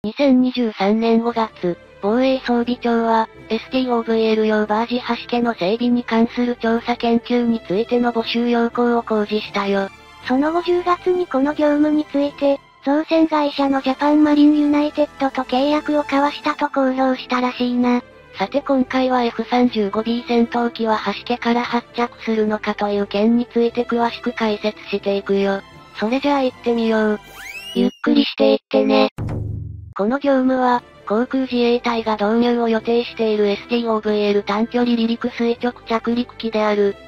2023年5月、防衛装備庁は、STOVL 用バージ橋家の整備に関する調査研究についての募集要項を公示したよ。 その後10月にこの業務について、造船会社のジャパンマリンユナイテッドと契約を交わしたと公表したらしいな。 さて今回は F35B 戦闘機は橋家から発着するのかという件について詳しく解説していくよ。それじゃあ行ってみよう。 ゆっくりしていってね。 この業務は、航空自衛隊が導入を予定している STOVL 短距離離陸垂直着陸機である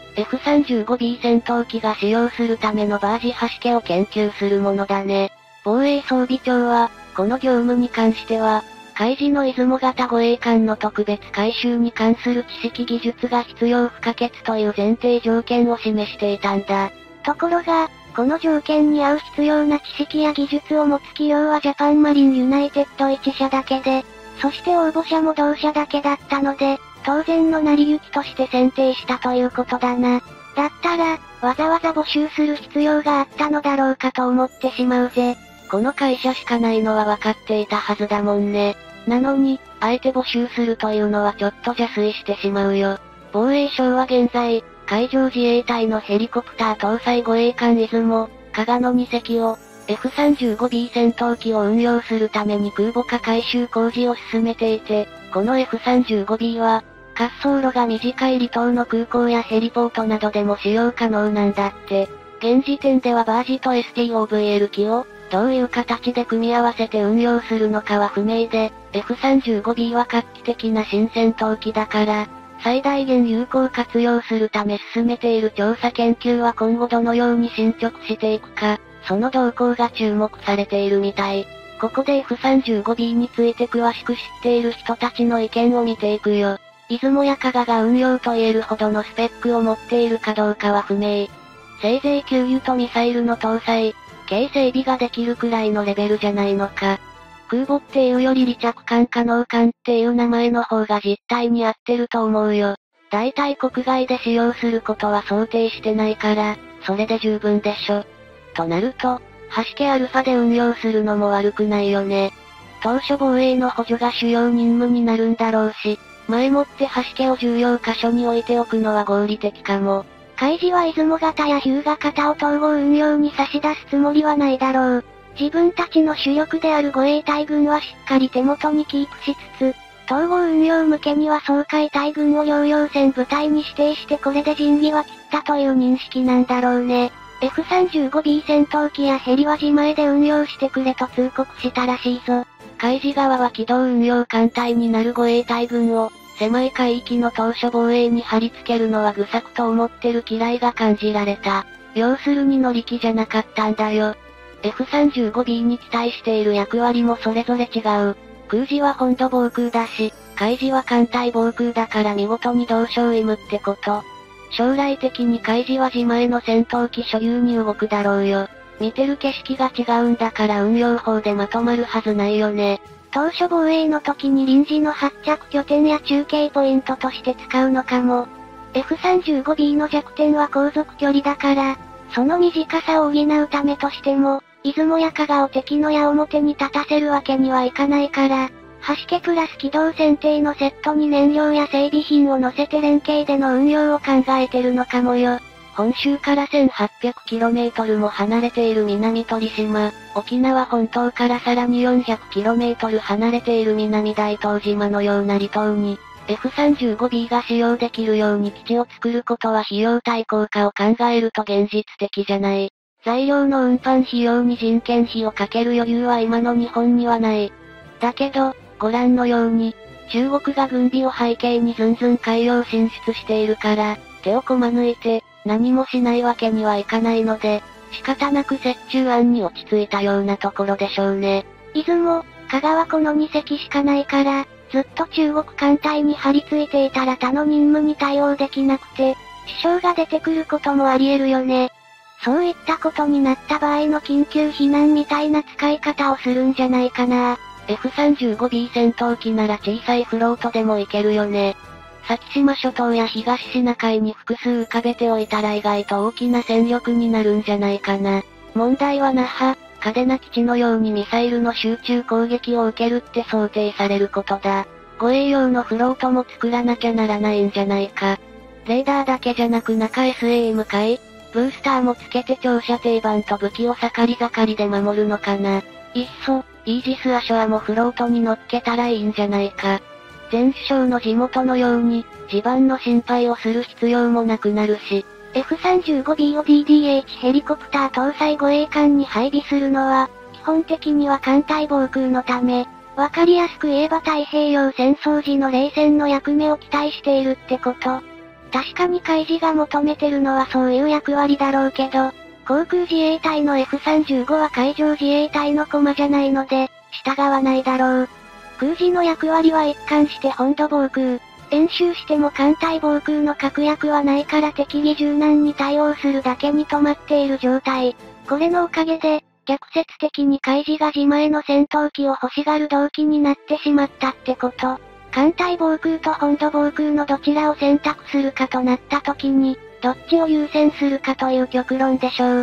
F35B 戦闘機が使用するためのバージ橋家を研究するものだね。防衛装備庁は、この業務に関しては、海自の出雲型護衛艦の特別改修に関する知識技術が必要不可欠という前提条件を示していたんだ。 ところが、この条件に合う必要な知識や技術を持つ企業はジャパンマリンユナイテッド1社だけで、そして応募者も同社だけだったので、当然の成り行きとして選定したということだな。だったら、わざわざ募集する必要があったのだろうかと思ってしまうぜ。 この会社しかないのは分かっていたはずだもんね。なのに、あえて募集するというのはちょっと邪推してしまうよ。防衛省は現在、海上自衛隊のヘリコプター搭載護衛艦出雲、加賀の2隻を、F35B 戦闘機を運用するために空母化改修工事を進めていて、この F35B は、滑走路が短い離島の空港やヘリポートなどでも使用可能なんだって。現時点ではバージと STOVL 機を、どういう形で組み合わせて運用するのかは不明で、F35B は画期的な新戦闘機だから、最大限有効活用するため進めている調査研究は今後どのように進捗していくか、その動向が注目されているみたい。ここで F35B について詳しく知っている人たちの意見を見ていくよ。出雲や加賀が運用と言えるほどのスペックを持っているかどうかは不明。せいぜい給油とミサイルの搭載、軽整備ができるくらいのレベルじゃないのか。空母っていうより離着艦可能艦っていう名前の方が実態に合ってると思うよ。だいたい国外で使用することは想定してないから、それで十分でしょ。となると、橋家アルファで運用するのも悪くないよね。当初防衛の補助が主要任務になるんだろうし、前もって橋家を重要箇所に置いておくのは合理的かも。 海自は出雲型や日向型を統合運用に差し出すつもりはないだろう。自分たちの主力である護衛隊軍はしっかり手元にキープしつつ、統合運用向けには掃海隊軍を療養船部隊に指定してこれで仁義は切ったという認識なんだろうね。F35B 戦闘機やヘリは自前で運用してくれと通告したらしいぞ。 海自側は機動運用艦隊になる護衛隊軍を、狭い海域の島嶼防衛に貼り付けるのは愚策と思ってる嫌いが感じられた。要するに乗り気じゃなかったんだよ。F35B に期待している役割もそれぞれ違う。空自は本土防空だし、海自は艦隊防空だから見事に同床異夢ってこと。将来的に海自は自前の戦闘機所有に動くだろうよ。見てる景色が違うんだから運用法でまとまるはずないよね。 当初防衛の時に臨時の発着拠点や中継ポイントとして使うのかも。F35B の弱点は航続距離だから、その短さを補うためとしても、出雲や加賀を敵の矢面に立たせるわけにはいかないから、橋家プラス機動船艇のセットに燃料や整備品を乗せて連携での運用を考えてるのかもよ。 本州から 1800km も離れている南鳥島、沖縄本島からさらに 400km 離れている南大東島のような離島に、F35B が使用できるように基地を作ることは費用対効果を考えると現実的じゃない。材料の運搬費用に人件費をかける余裕は今の日本にはない。だけど、ご覧のように、中国が軍備を背景にずんずん海洋進出しているから、手をこま抜いて、何もしないわけにはいかないので、仕方なく折衷案に落ち着いたようなところでしょうね。 出雲、加賀はこの2隻しかないから、ずっと中国艦隊に張り付いていたら他の任務に対応できなくて、支障が出てくることもあり得るよね。そういったことになった場合の緊急避難みたいな使い方をするんじゃないかな。 F35B 戦闘機なら小さいフロートでも行けるよね。先島諸島や東シナ海に複数浮かべておいたら意外と大きな戦力になるんじゃないかな。問題は那覇、 嘉手納基地のようにミサイルの集中攻撃を受けるって想定されることだ。護衛用のフロートも作らなきゃならないんじゃないか。レーダーだけじゃなく中 SAM かい？ブースターもつけて長射程板と武器を盛り盛りで守るのかな。いっそ、イージス・アショアもフロートに乗っけたらいいんじゃないか。前首相の地元のように、地盤の心配をする必要もなくなるし、 F-35B を DDH ヘリコプター搭載護衛艦に配備するのは、基本的には艦隊防空のため、わかりやすく言えば太平洋戦争時の冷戦の役目を期待しているってこと。確かに海事が求めてるのはそういう役割だろうけど、航空自衛隊の F-35 は海上自衛隊の駒じゃないので、従わないだろう。空自の役割は一貫して本土防空。演習しても艦隊防空の確約はないから適宜柔軟に対応するだけに止まっている状態。これのおかげで、逆説的に海自が自前の戦闘機を欲しがる動機になってしまったってこと。艦隊防空と本土防空のどちらを選択するかとなった時に、どっちを優先するかという極論でしょう。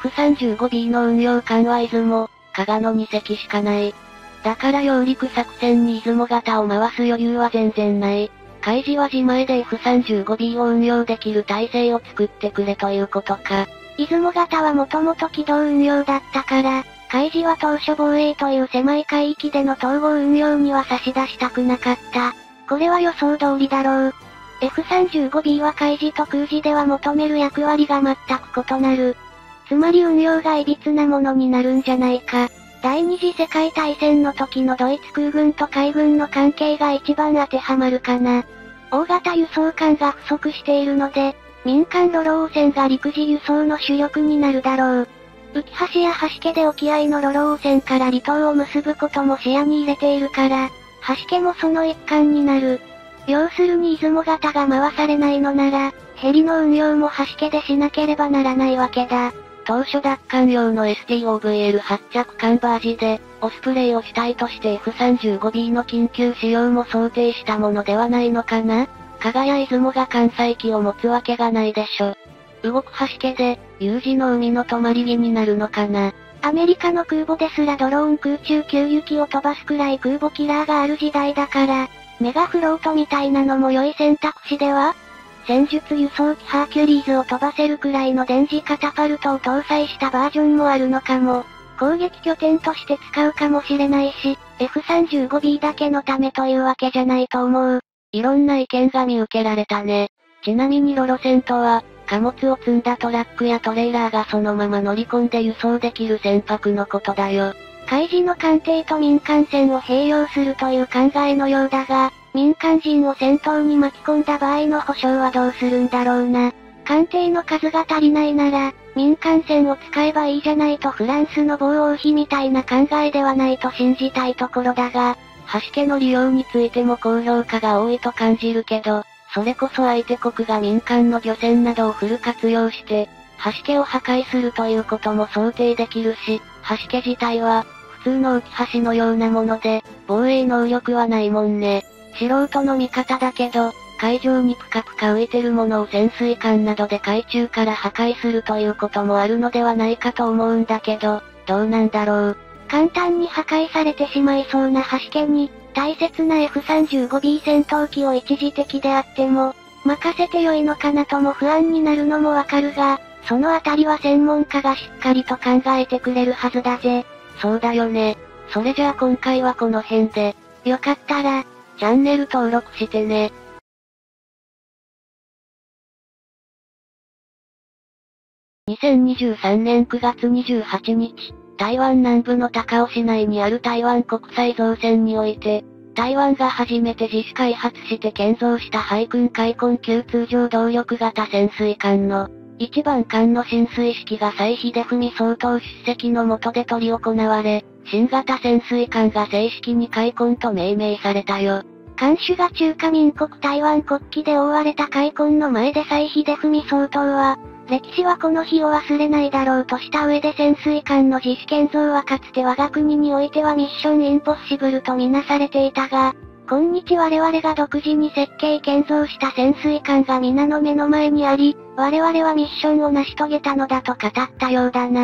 F-35B の運用艦は出雲、加賀の2隻しかない。だから揚陸作戦に出雲型を回す余裕は全然ない。海自は自前で F-35B を運用できる体制を作ってくれということか。 出雲型はもともと機動運用だったから、海自は当初防衛という狭い海域での統合運用には差し出したくなかった。これは予想通りだろう。F-35B は海自と空自では求める役割が全く異なる。つまり運用が歪なものになるんじゃないか。第二次世界大戦の時のドイツ空軍と海軍の関係が一番当てはまるかな。大型輸送艦が不足しているので、民間ロロー船が陸自輸送の主力になるだろう。浮橋や橋家で沖合のロロー船から離島を結ぶことも視野に入れているから、橋家もその一環になる。要するに出雲型が回されないのなら、ヘリの運用も橋家でしなければならないわけだ。 当初奪還用の STOVL 発着艦バージで、オスプレイを主体として F-35B の緊急使用も想定したものではないのかな？加賀や出雲が艦載機を持つわけがないでしょ。動く橋家で、有事の海の止まり木になるのかな？ アメリカの空母ですらドローン空中給油機を飛ばすくらい空母キラーがある時代だから、メガフロートみたいなのも良い選択肢では？戦術輸送機ハーキュリーズを飛ばせるくらいの電磁カタパルトを搭載したバージョンもあるのかも。攻撃拠点として使うかもしれないし、F-35B だけのためというわけじゃないと思う。 いろんな意見が見受けられたね。ちなみにロロ船とは、貨物を積んだトラックやトレーラーがそのまま乗り込んで輸送できる船舶のことだよ。 海自の艦艇と民間船を併用するという考えのようだが、民間人を戦闘に巻き込んだ場合の保証はどうするんだろうな。艦艇の数が足りないなら、民間船を使えばいいじゃないとフランスの防王妃みたいな考えではないと信じたいところだが、 橋家の利用についても高評価が多いと感じるけど、それこそ相手国が民間の漁船などをフル活用して、橋家を破壊するということも想定できるし、橋家自体は、普通の浮橋のようなもので、防衛能力はないもんね。素人の見方だけど、海上にぷかぷか浮いてるものを潜水艦などで海中から破壊するということもあるのではないかと思うんだけど、どうなんだろう。 簡単に破壊されてしまいそうな橋家に、大切な F-35B 戦闘機を一時的であっても、任せてよいのかなとも不安になるのもわかるが、そのあたりは専門家がしっかりと考えてくれるはずだぜ。 そうだよね。それじゃあ今回はこの辺で、 よかったら、 チャンネル登録してね。2023年9月28日、台湾南部の高雄市内にある台湾国際造船において、台湾が初めて自主開発して建造した海軍海鯤級通常動力型潜水艦の、1番艦の進水式が蔡英文総統出席の下で執り行われ、新型潜水艦が正式に海鯤と命名されたよ。 艦首が中華民国台湾国旗で覆われた海鯤の前で蔡英文総統は、歴史はこの日を忘れないだろうとした上で潜水艦の自主建造はかつて我が国においてはミッションインポッシブルとみなされていたが、今日我々が独自に設計建造した潜水艦が皆の目の前にあり、我々はミッションを成し遂げたのだと語ったようだな。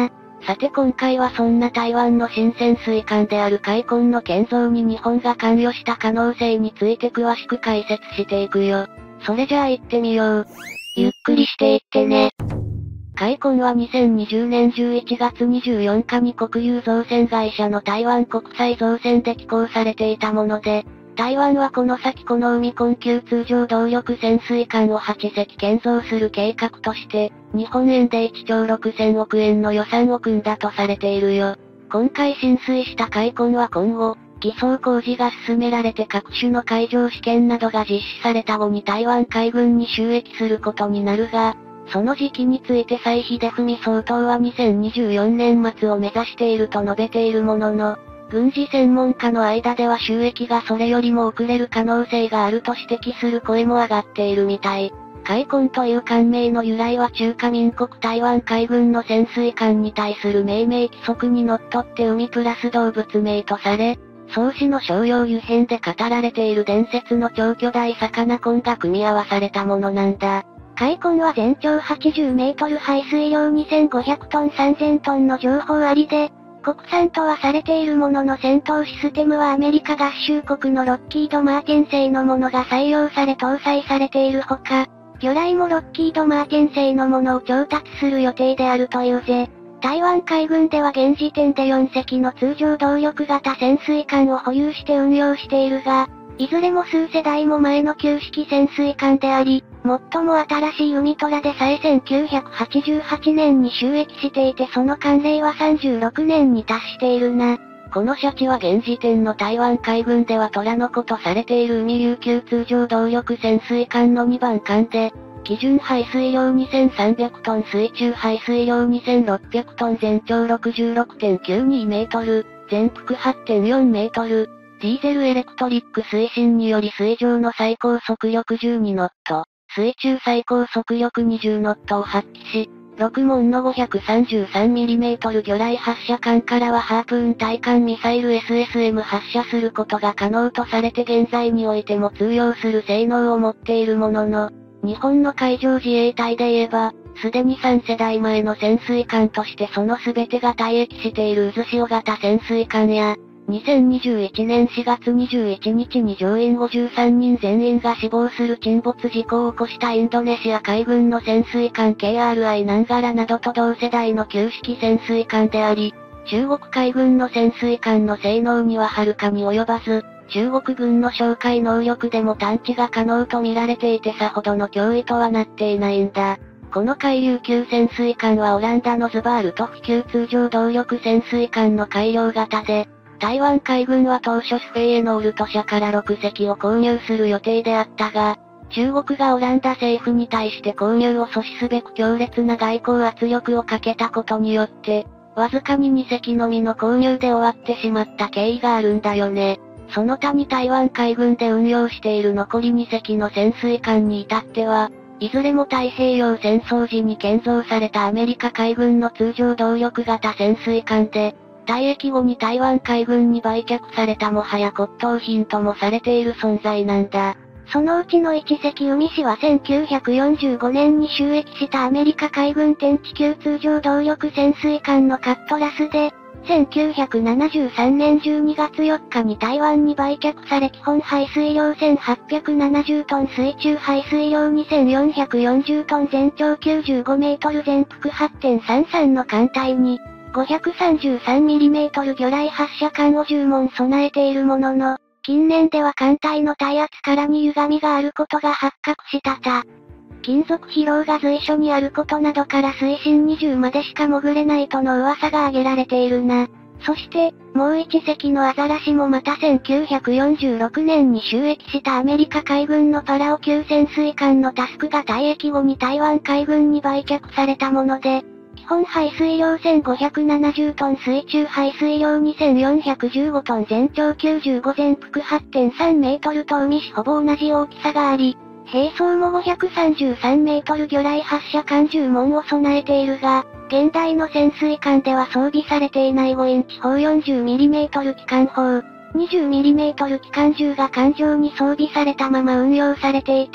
さて今回はそんな台湾の新潜水艦である海鯤の建造に日本が関与した可能性について詳しく解説していくよ。それじゃあ行ってみよう。 ゆっくりしていってね。 海鯤は2020年11月24日に国有造船会社の台湾国際造船で寄港されていたもので、台湾はこの先この海鯤級通常動力潜水艦を8隻建造する計画として、日本円で1兆6000億円の予算を組んだとされているよ。今回浸水した海鯤は今後、偽装工事が進められて各種の海上試験などが実施された後に台湾海軍に収益することになるが、その時期について蔡英文総統は2024年末を目指していると述べているものの、軍事専門家の間では収益がそれよりも遅れる可能性があると指摘する声も上がっているみたい。海鯤という艦名の由来は中華民国台湾海軍の潜水艦に対する命名規則にのっとって海プラス動物名とされ、創始の商用油編で語られている伝説の超巨大魚鯤が組み合わされたものなんだ。 海鯤は全長80メートル排水量2500トン3000トンの情報ありで、国産とはされているものの戦闘システムはアメリカ合衆国のロッキード・マーティン製のものが採用され搭載されているほか、魚雷もロッキード・マーティン製のものを調達する予定であるというぜ。台湾海軍では現時点で4隻の通常動力型潜水艦を保有して運用しているが、いずれも数世代も前の旧式潜水艦であり、最も新しい海虎でさえ1988年に就役していてその艦齢は36年に達しているな。 このシャチは現時点の台湾海軍では虎の子とされている海琉球通常動力潜水艦の2番艦で、基準排水量2300トン水中排水量2600トン全長 66.92 メートル、全幅 8.4 メートル、ディーゼルエレクトリック推進により水上の最高速力12ノット、水中最高速力20ノットを発揮し、6門の 533mm 魚雷発射管からはハープーン対艦ミサイル SSM 発射することが可能とされて現在においても通用する性能を持っているものの、日本の海上自衛隊で言えば、すでに3世代前の潜水艦としてその全てが退役している渦潮型潜水艦や、2021年4月21日に乗員53人全員が死亡する沈没事故を起こしたインドネシア海軍の潜水艦 KRI ナンガラなどと同世代の旧式潜水艦であり、中国海軍の潜水艦の性能にははるかに及ばず、中国軍の哨戒能力でも探知が可能と見られていてさほどの脅威とはなっていないんだ。この海流級潜水艦はオランダのズバールトフ級通常動力潜水艦の改良型で、台湾海軍は当初スフェイエノールト社から6隻を購入する予定であったが、中国がオランダ政府に対して購入を阻止すべく強烈な外交圧力をかけたことによって、わずかに2隻のみの購入で終わってしまった経緯があるんだよね。その他に台湾海軍で運用している残り2隻の潜水艦に至っては、いずれも太平洋戦争時に建造されたアメリカ海軍の通常動力型潜水艦で、退役後に台湾海軍に売却されたもはや骨董品ともされている存在なんだ。 そのうちの1隻海士は1945年に就役したアメリカ海軍天地級通常動力潜水艦のカットラスで、1973年12月4日に台湾に売却され基本排水量1870トン水中排水量2440トン全長95メートル全幅 8.33 の艦隊に、533mm 魚雷発射管を10門備えているものの、近年では艦隊の耐圧からに歪みがあることが発覚したた。金属疲労が随所にあることなどから水深20までしか潜れないとの噂が挙げられているな。そして、もう一隻のアザラシもまた1946年に就役したアメリカ海軍のパラオ級潜水艦のタスクが退役後に台湾海軍に売却されたもので、基本排水量1570トン水中排水量2415トン全長95全幅 8.3 メートルと海士ほぼ同じ大きさがあり、兵装も533メートル魚雷発射管10門を備えているが、現代の潜水艦では装備されていない5インチ砲 40mm 機関砲、20mm 機関銃が艦上に装備されたまま運用されていて、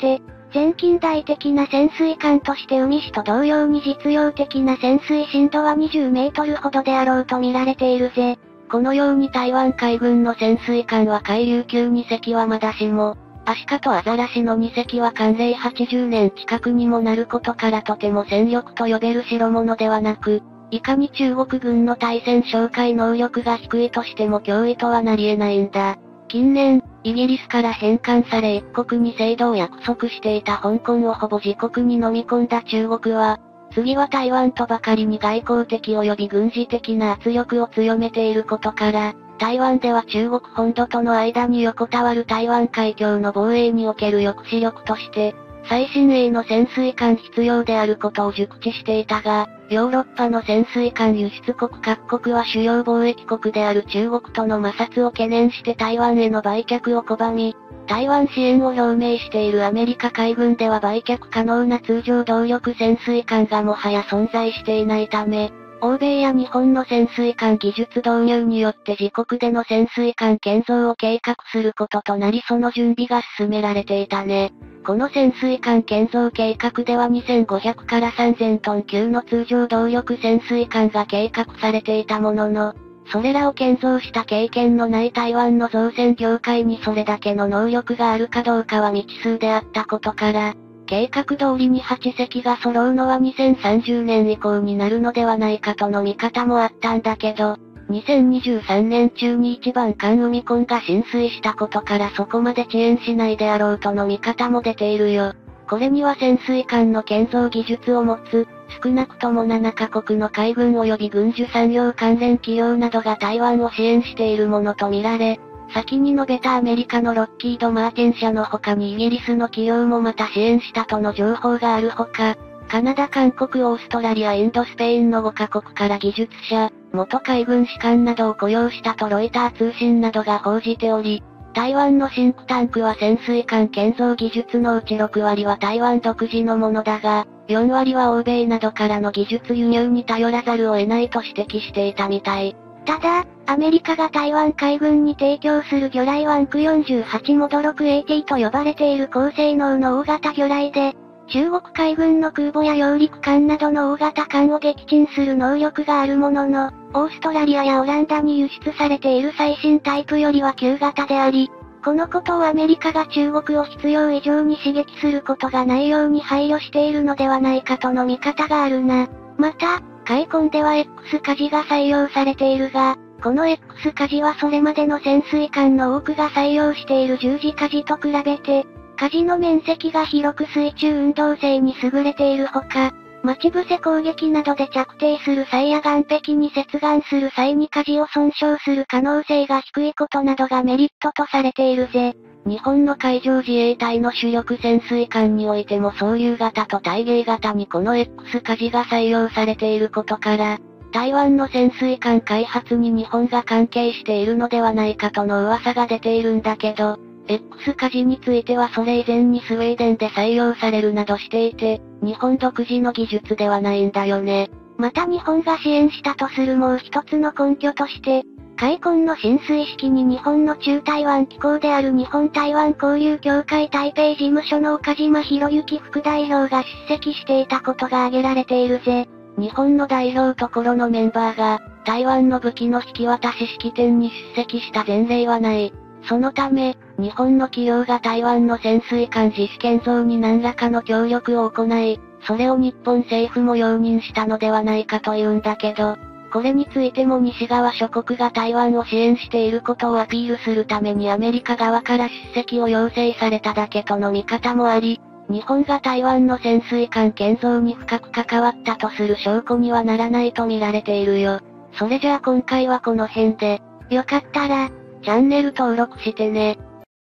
前近代的な潜水艦として海士と同様に実用的な潜水深度は20メートルほどであろうと見られているぜ。 このように台湾海軍の潜水艦は海流級2隻はまだしも、アシカとアザラシの2隻は艦齢80年近くにもなることからとても戦力と呼べる代物ではなく、いかに中国軍の対戦哨戒能力が低いとしても脅威とはなり得ないんだ。近年、イギリスから返還され一国に制度を約束していた香港をほぼ自国に飲み込んだ中国は、次は台湾とばかりに外交的及び軍事的な圧力を強めていることから、台湾では中国本土との間に横たわる台湾海峡の防衛における抑止力として、最新鋭の潜水艦必要であることを熟知していたが、ヨーロッパの潜水艦輸出国各国は主要貿易国である中国との摩擦を懸念して台湾への売却を拒み、台湾支援を表明しているアメリカ海軍では売却可能な通常動力潜水艦がもはや存在していないため、欧米や日本の潜水艦技術導入によって自国での潜水艦建造を計画することとなりその準備が進められていたね。この潜水艦建造計画では2500から3000トン級の通常動力潜水艦が計画されていたものの、それらを建造した経験のない台湾の造船業界にそれだけの能力があるかどうかは未知数であったことから、計画通りに8隻が揃うのは2030年以降になるのではないかとの見方もあったんだけど、2023年中に一番艦海根が浸水したことからそこまで遅延しないであろうとの見方も出ているよ。これには潜水艦の建造技術を持つ、少なくとも7カ国の海軍及び軍需産業関連企業などが台湾を支援しているものとみられ、先に述べたアメリカのロッキード・マーティン社の他にイギリスの企業もまた支援したとの情報があるほか、カナダ、韓国、オーストラリア、インド、スペインの5カ国から技術者、元海軍士官などを雇用したとロイター通信などが報じており、台湾のシンクタンクは潜水艦建造技術のうち6割は台湾独自のものだが、4割は欧米などからの技術輸入に頼らざるを得ないと指摘していたみたい。 ただ、アメリカが台湾海軍に提供する魚雷は AN948 モド 6AT と呼ばれている高性能の大型魚雷で、中国海軍の空母や揚陸艦などの大型艦を撃沈する能力があるものの、オーストラリアやオランダに輸出されている最新タイプよりは旧型であり、このことをアメリカが中国を必要以上に刺激することがないように配慮しているのではないかとの見方があるな。また、海軍では X 舵が採用されているが、この X 舵はそれまでの潜水艦の多くが採用している十字舵と比べて、舵の面積が広く水中運動性に優れているほか、待ち伏せ攻撃などで着底する際や岸壁に接岸する際に舵を損傷する可能性が低いことなどがメリットとされているぜ。 日本の海上自衛隊の主力潜水艦においても双竜型と対鯨型にこの X 舵が採用されていることから、台湾の潜水艦開発に日本が関係しているのではないかとの噂が出ているんだけど、X 舵についてはそれ以前にスウェーデンで採用されるなどしていて、日本独自の技術ではないんだよね。 また日本が支援したとするもう一つの根拠として、海軍の進水式に日本の中台湾機構である日本台湾交流協会台北事務所の岡島博之副代表が出席していたことが挙げられているぜ。 日本の代表ところのメンバーが、台湾の武器の引き渡し式典に出席した前例はない。そのため、日本の企業が台湾の潜水艦自主建造に何らかの協力を行い、それを日本政府も容認したのではないかというんだけど、これについても西側諸国が台湾を支援していることをアピールするためにアメリカ側から出席を要請されただけとの見方もあり、日本が台湾の潜水艦建造に深く関わったとする証拠にはならないと見られているよ。それじゃあ今回はこの辺で、 よかったら、 チャンネル登録してね。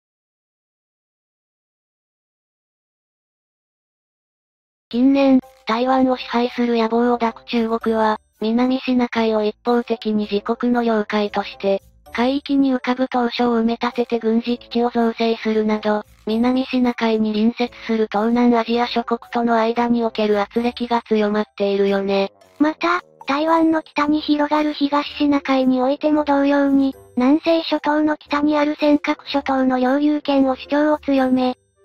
近年、台湾を支配する野望を抱く中国は、南シナ海を一方的に自国の領海として、海域に浮かぶ島嶼を埋め立てて軍事基地を造成するなど、南シナ海に隣接する東南アジア諸国との間における圧力が強まっているよね。 また、台湾の北に広がる東シナ海においても同様に、南西諸島の北にある尖閣諸島の領有権を主張を強め、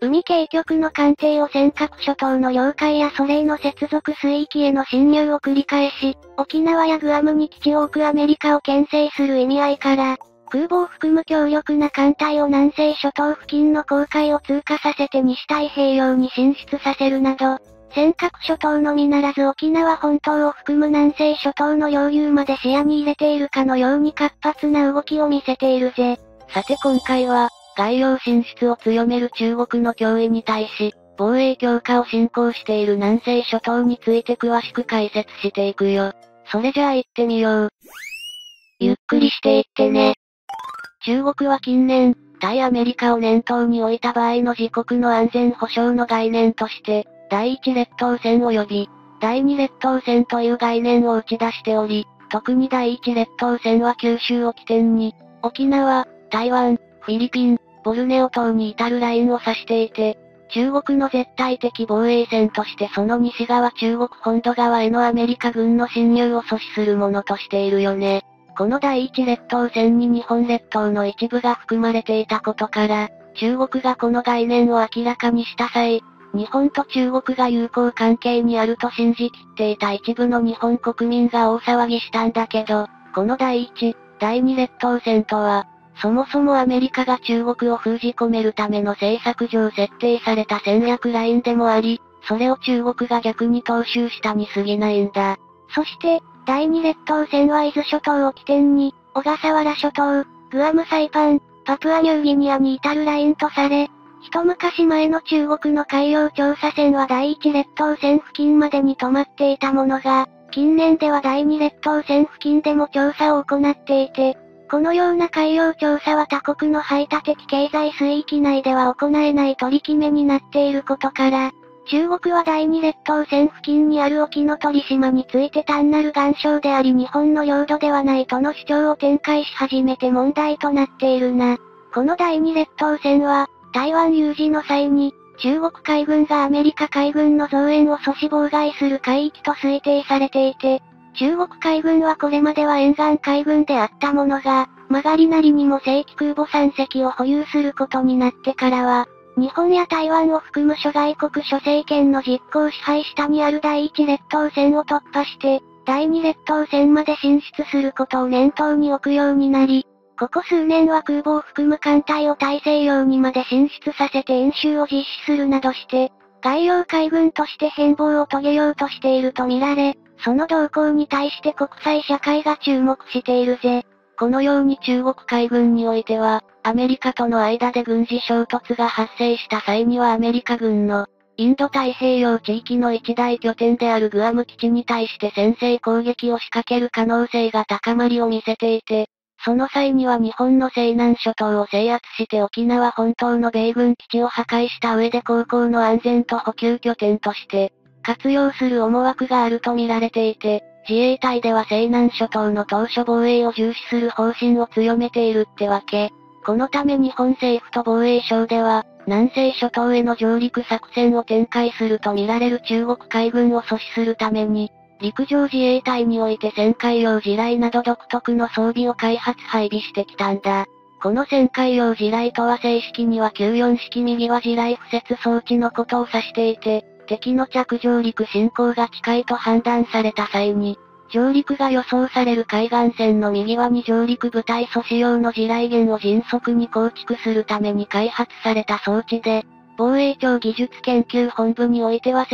海警局の艦艇を尖閣諸島の領海やそれへの接続水域への侵入を繰り返し、沖縄やグアムに基地を置くアメリカを牽制する意味合いから、空母を含む強力な艦隊を南西諸島付近の航海を通過させて西太平洋に進出させるなど、尖閣諸島のみならず沖縄本島を含む南西諸島の領有まで視野に入れているかのように活発な動きを見せているぜ。 さて今回は、外洋進出を強める中国の脅威に対し、防衛強化を進行している南西諸島について詳しく解説していくよ。それじゃあ行ってみよう。ゆっくりしていってね。中国は近年、対アメリカを念頭に置いた場合の自国の安全保障の概念として、第一列島線及び、第二列島線という概念を打ち出しており、特に第一列島線は九州を起点に、沖縄、台湾、フィリピン、ボルネオ島に至るラインを指していて、中国の絶対的防衛線としてその西側中国本土側へのアメリカ軍の侵入を阻止するものとしているよね。この第一列島線に日本列島の一部が含まれていたことから、中国がこの概念を明らかにした際、日本と中国が友好関係にあると信じきっていた一部の日本国民が大騒ぎしたんだけど、この第一、第二列島線とは、そもそもアメリカが中国を封じ込めるための政策上設定された戦略ラインでもあり、それを中国が逆に踏襲したに過ぎないんだ。 そして、第二列島線は伊豆諸島を起点に、小笠原諸島、グアムサイパン、パプアニューギニアに至るラインとされ、一昔前の中国の海洋調査船は第一列島線付近までに止まっていたものが、近年では第二列島線付近でも調査を行っていて、このような海洋調査は他国の排他的経済水域内では行えない取り決めになっていることから、中国は第二列島線付近にある沖ノ鳥島について単なる岩礁であり日本の領土ではないとの主張を展開し始めて問題となっているな。この第二列島線は、台湾有事の際に、中国海軍がアメリカ海軍の増援を阻止妨害する海域と推定されていて、中国海軍はこれまでは沿岸海軍であったものが、曲がりなりにも正規空母3隻を保有することになってからは、日本や台湾を含む諸外国諸政権の実効支配下にある第一列島線を突破して、第二列島線まで進出することを念頭に置くようになり、ここ数年は空母を含む艦隊を大西洋にまで進出させて演習を実施するなどして、外洋海軍として変貌を遂げようとしていると見られ、その動向に対して国際社会が注目しているぜ。 このように中国海軍においては、アメリカとの間で軍事衝突が発生した際にはアメリカ軍の、インド太平洋地域の一大拠点であるグアム基地に対して先制攻撃を仕掛ける可能性が高まりを見せていて、その際には日本の西南諸島を制圧して沖縄本島の米軍基地を破壊した上で航行の安全と補給拠点として、活用する思惑があると見られていて、自衛隊では西南諸島の島嶼防衛を重視する方針を強めているってわけ。このため日本政府と防衛省では、南西諸島への上陸作戦を展開すると見られる中国海軍を阻止するために、陸上自衛隊において旋回用地雷など独特の装備を開発配備してきたんだ。この旋回用地雷とは正式には94式右輪地雷敷設装置のことを指していて、敵の着上陸進行が近いと判断された際に、上陸が予想される海岸線の右輪に上陸部隊阻止用の地雷原を迅速に構築するために開発された装置で、防衛庁技術研究本部においては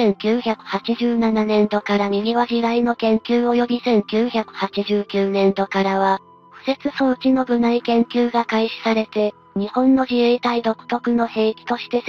1987年度から右輪地雷の研究及び1989年度からは、敷設装置の部内研究が開始されて、日本の自衛隊独特の兵器として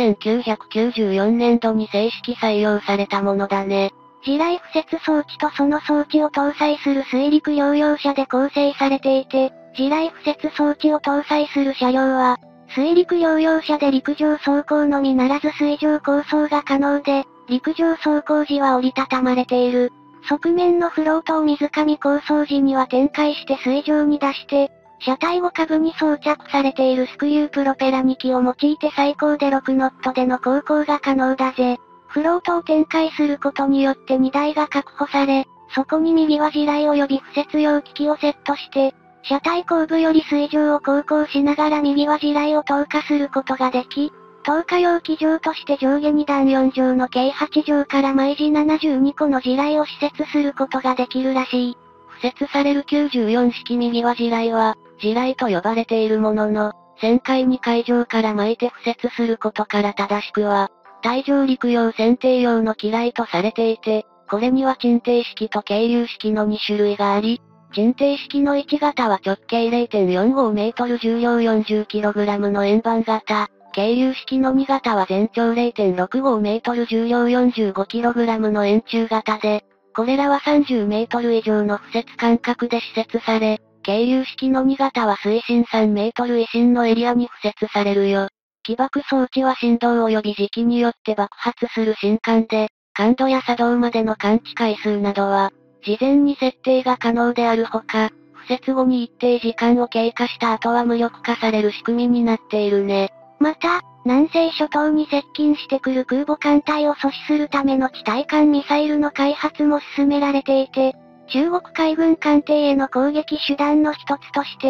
1994年度に正式採用されたものだね。 地雷敷設装置とその装置を搭載する水陸両用車で構成されていて、地雷敷設装置を搭載する車両は、水陸両用車で陸上走行のみならず水上航走が可能で、陸上走行時は折りたたまれている。側面のフロートを水上航走時には展開して水上に出して、車体後下部に装着されているスクリュープロペラ2機を用いて最高で6ノットでの航行が可能だぜ。フロートを展開することによって荷台が確保され、そこに右輪地雷及び敷設用機器をセットして、車体後部より水上を航行しながら右輪地雷を投下することができ、 投下用機場として上下2段4畳の計8畳から毎時72個の地雷を施設することができるらしい。 敷設される94式右輪地雷は、地雷と呼ばれているものの、旋回に海上から巻いて敷設することから正しくは、対上陸用船艇用の機雷とされていて、これには沈底式と係留式の2種類があり、沈底式の1型は直径 0.45 メートル重量 40kg の円盤型、係留式の2型は全長 0.65 メートル重量 45kg の円柱型で、これらは30メートル以上の敷設間隔で施設され、係留式の2型は水深3メートル以深のエリアに敷設されるよ。起爆装置は振動及び時期によって爆発する信管で、感度や作動までの感知回数などは、事前に設定が可能であるほか、敷設後に一定時間を経過した後は無力化される仕組みになっているね。 また、南西諸島に接近してくる空母艦隊を阻止するための地対艦ミサイルの開発も進められていて、中国海軍艦艇への攻撃手段の一つとして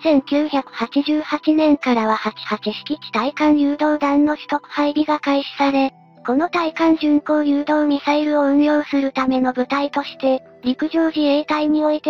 、1988年からは88式地対艦誘導弾の取得配備が開始され、この対艦巡航誘導ミサイルを運用するための部隊として、陸上自衛隊において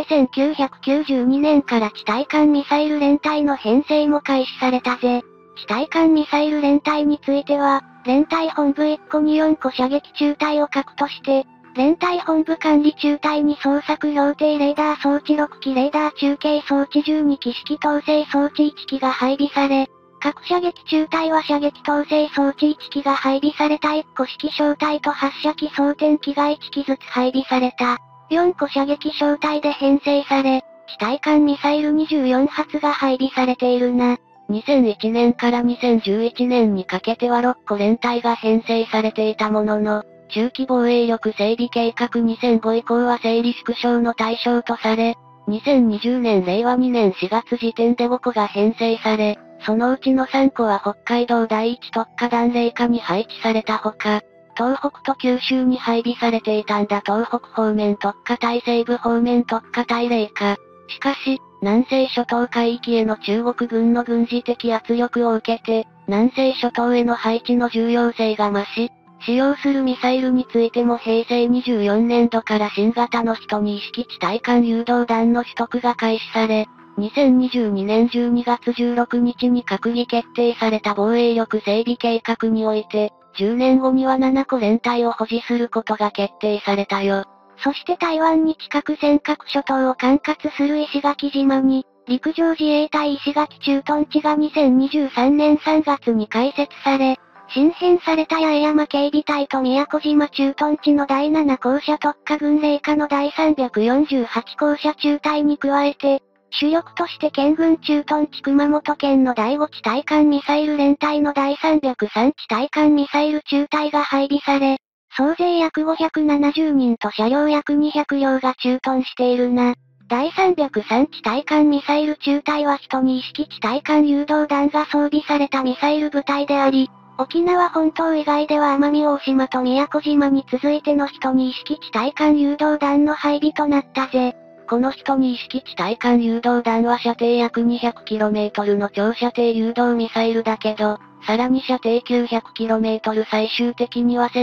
1992年から地対艦ミサイル連隊の編成も開始されたぜ。地対艦ミサイル連隊については、連隊本部1個に4個射撃中隊を核として、連隊本部管理中隊に捜索標定レーダー装置6機レーダー中継装置12機式統制装置1機が配備され、各射撃中隊は射撃統制装置1機が配備された1個式小隊と発射機装填機が1機ずつ配備された。4個射撃小隊で編成され、地対艦ミサイル24発が配備されているな。 2001年から2011年にかけては6個連隊が編成されていたものの、中期防衛力整備計画2005以降は整理縮小の対象とされ、2020年令和2年4月時点で5個が編成され、そのうちの3個は北海道第一特化団霊下に配置されたほか、東北と九州に配備されていたんだ東北方面特化隊西部方面特化隊霊下。しかし、南西諸島海域への中国軍の軍事的圧力を受けて、南西諸島への配置の重要性が増し、使用するミサイルについても平成24年度から新型の12式地対艦誘導弾の取得が開始され、2022年12月16日に閣議決定された防衛力整備計画において、10年後には7個連隊を保持することが決定されたよ。 そして台湾に近く尖閣諸島を管轄する石垣島に、陸上自衛隊石垣駐屯地が2023年3月に開設され、新編された八重山警備隊と宮古島駐屯地の第7校舎特化軍霊下の第348校舎中隊に加えて、主力として県軍駐屯地熊本県の第5地対艦ミサイル連隊の第303地対艦ミサイル中隊が配備され、総勢約570人と車両約200両が駐屯しているな。第303地対艦ミサイル中隊は12式地対艦誘導弾が装備されたミサイル部隊であり、沖縄本島以外では奄美大島と宮古島に続いての12式地対艦誘導弾の配備となったぜ。 この12式地対艦誘導弾は射程約 200km の長射程誘導ミサイルだけど、さらに射程 900km 最終的には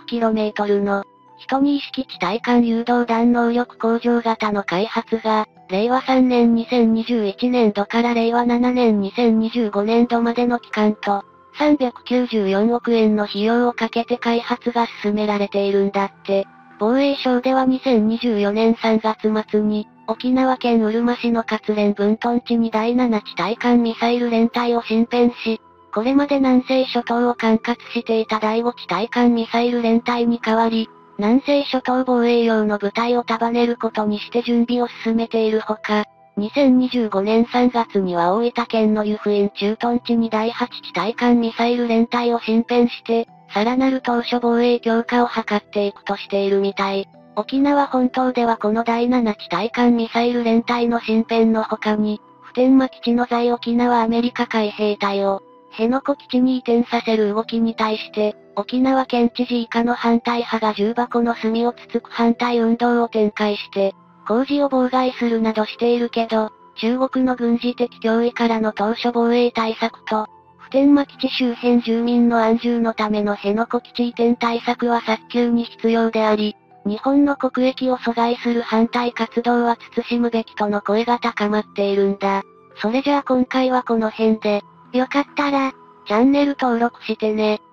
1500km の、12式地対艦誘導弾能力向上型の開発が、令和3年2021年度から令和7年2025年度までの期間と、394億円の費用をかけて開発が進められているんだって。防衛省では2024年3月末に、沖縄県うるま市の活連分屯地に第7地対艦ミサイル連隊を新編し、これまで南西諸島を管轄していた第5地対艦ミサイル連隊に代わり、南西諸島防衛用の部隊を束ねることにして準備を進めているほか、2025年3月には大分県の湯布院駐屯地に第8地対艦ミサイル連隊を新編して、さらなる島嶼防衛強化を図っていくとしているみたい。沖縄本島ではこの第7地対艦ミサイル連隊の新編の他に、普天間基地の在沖縄アメリカ海兵隊を、辺野古基地に移転させる動きに対して、沖縄県知事以下の反対派が重箱の隅をつつく反対運動を展開して、工事を妨害するなどしているけど、中国の軍事的脅威からの島嶼防衛対策と、 普天間基地周辺住民の安住のための辺野古基地移転対策は早急に必要であり、日本の国益を阻害する反対活動は慎むべきとの声が高まっているんだ。それじゃあ今回はこの辺で、 よかったら、 チャンネル登録してね。